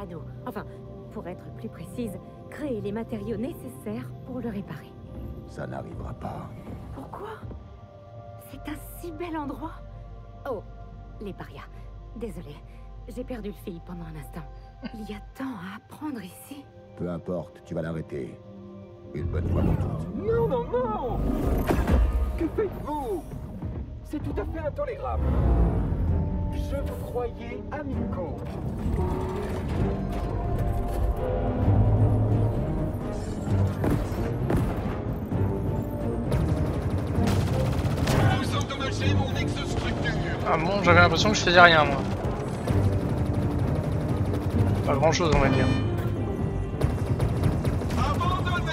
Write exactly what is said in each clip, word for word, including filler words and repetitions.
l'anneau. Enfin, pour être plus précise, créer les matériaux nécessaires pour le réparer. Ça n'arrivera pas. Pourquoi? C'est un si bel endroit. Oh, les parias. Désolée, j'ai perdu le fil pendant un instant. Il y a tant à apprendre ici. Peu importe, tu vas l'arrêter. Une bonne fois pour toutes. Non, non, non! Que faites-vous? C'est tout à fait intolérable. Je vous croyais amicaux. Vous endommagez mon exostructure. Ah bon, j'avais l'impression que je faisais rien moi. Pas grand chose on va dire. Abandonnez!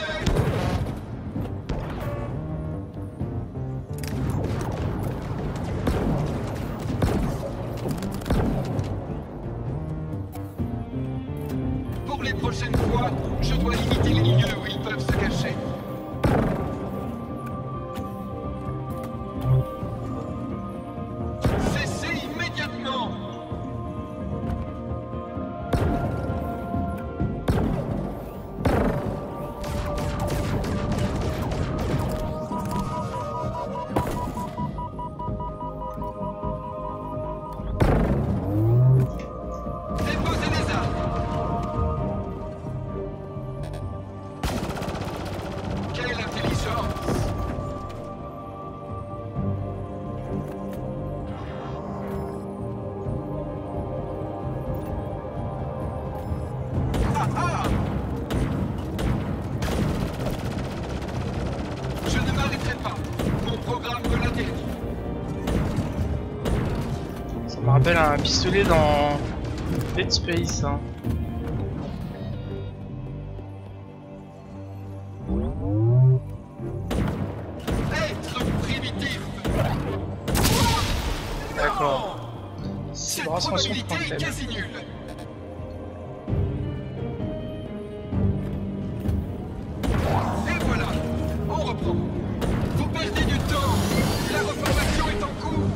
Pour les prochaines fois, je dois limiter les lieux où ils peuvent se cacher. Cessez immédiatement! Déposez les armes! Quelle intelligence! Ah ah! Je ne m'arrêterai pas. Mon programme me l'interdit. Ça me rappelle un pistolet dans Dead Space. Hein. Être primitif! D'accord. C'est Cette bras sont probabilité point est faible. quasi nulle. Et voilà, on reprend. Vous perdez du temps. La reformation est en cours.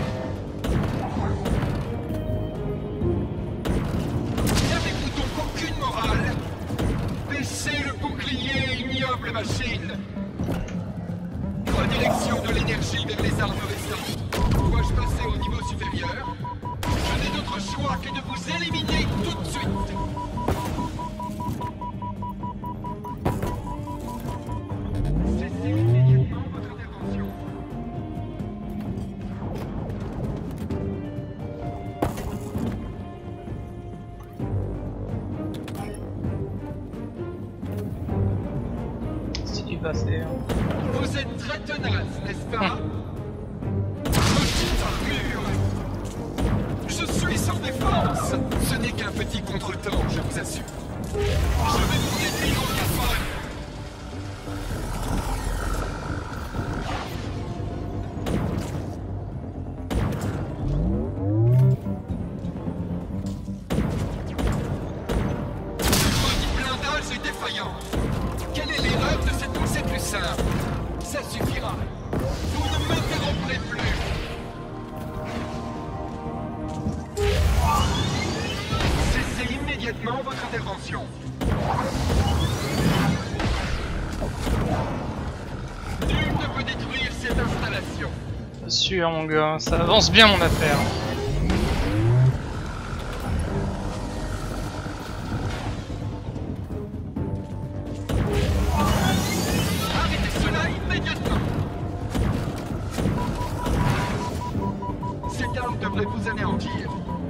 N'avez-vous donc aucune morale? Baissez le bouclier, ignoble machine. Redirection de l'énergie vers les armes récentes. Dois-je passer au niveau supérieur? Je n'ai d'autre choix que de vous éliminer tout de suite. Cessez immédiatement votre intervention. C'est du passé. Hein. Vous êtes très tenace, n'est-ce pas? Petite armure! Je suis sans défense! Ce n'est qu'un petit contretemps, je vous assure. Je vais vous détruire au cafard! Votre blindage est défaillant. Quelle est l'erreur de cette pensée plus simple? Ça suffira. Vous ne m'interromprez plus. Cessez immédiatement votre intervention. Nul ne peut détruire cette installation. Bien sûr mon gars, ça avance bien mon affaire. Arrêtez cela immédiatement. Cette arme devrait vous anéantir.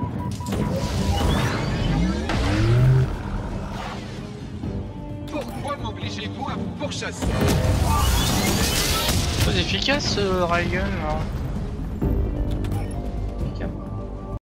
Pourquoi m'obligez-vous à vous pourchasser? C'est efficace ce Raygun là.